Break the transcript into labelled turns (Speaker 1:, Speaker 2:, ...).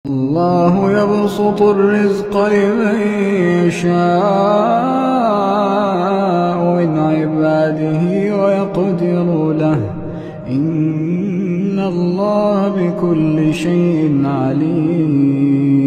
Speaker 1: الله يبسط الرزق لمن يشاء من عباده ويقدر له إن الله بكل شيء عليم.